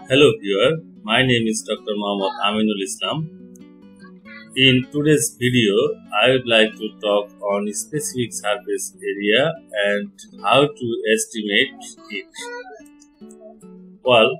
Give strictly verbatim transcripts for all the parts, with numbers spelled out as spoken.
Hello viewer, my name is Doctor Mohammad Aminulchem. In today's video, I would like to talk on specific surface area and how to estimate it. Well,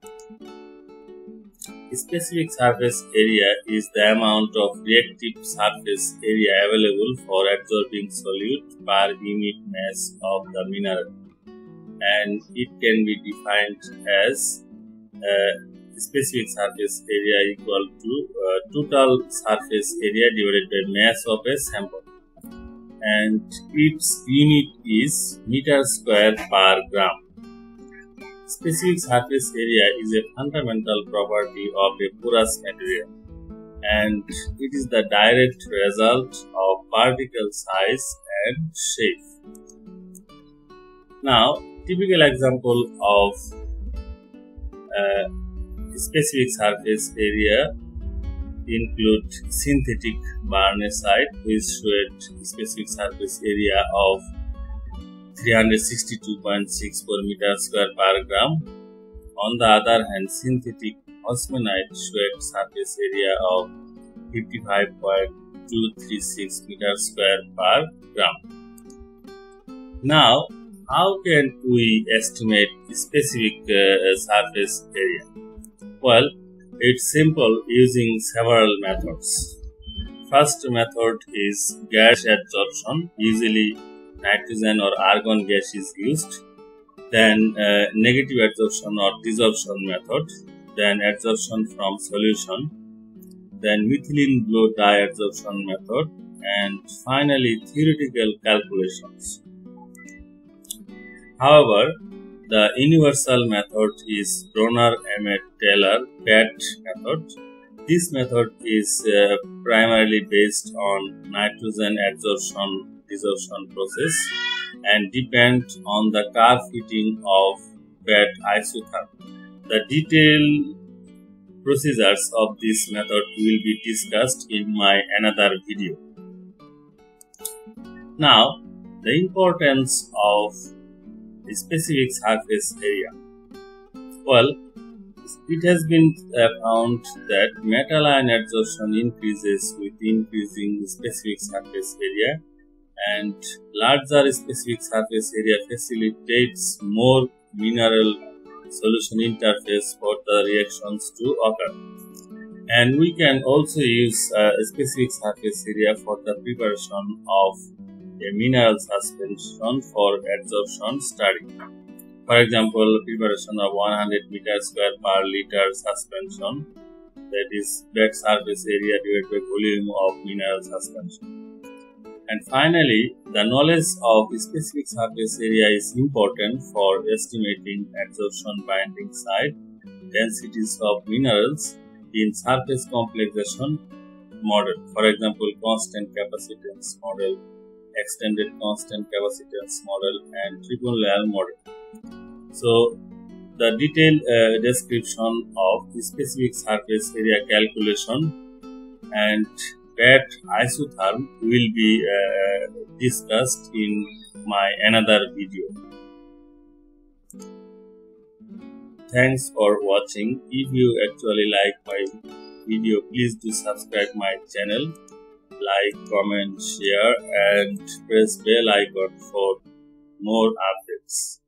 specific surface area is the amount of reactive surface area available for adsorbing solute per unit mass of the mineral, and it can be defined as uh, specific surface area equal to uh, total surface area divided by mass of a sample, and its unit is meter square per gram. Specific surface area is a fundamental property of a porous material, and it is the direct result of particle size and shape. Now, typical example of uh, specific surface area include synthetic barnesite, which showed specific surface area of three hundred sixty-two point six four meters square per gram. On the other hand, synthetic osmanite showed surface area of fifty-five point two three six meters square per gram. Now, how can we estimate specific uh, surface area? Well, it's simple using several methods. First method is gas adsorption. Usually nitrogen or argon gas is used. Then uh, negative adsorption or desorption method. Then adsorption from solution. Then methylene blow dye adsorption method. And finally theoretical calculations. However, the universal method is Bronner-Emmett-Taylor B A T method. This method is uh, primarily based on nitrogen adsorption desorption process and depends on the curve fitting of B A T isotherm. The detailed procedures of this method will be discussed in my another video. Now, the importance of specific surface area. Well, it has been uh, found that metal ion adsorption increases with increasing specific surface area, and larger specific surface area facilitates more mineral solution interface for the reactions to occur. And we can also use uh, a specific surface area for the preparation of a mineral suspension for adsorption study. For example, preparation of one hundred meters square per liter suspension, that is that surface area divided by volume of mineral suspension. And finally, the knowledge of specific surface area is important for estimating adsorption binding site densities of minerals in surface complexation model. For example, constant capacitance model, extended constant capacitance model, and triple layer model. So, the detailed uh, description of the specific surface area calculation and B A T isotherm will be uh, discussed in my another video. Thanks for watching. If you actually like my video, please do subscribe my channel. Like, comment, share, and press bell icon for more updates.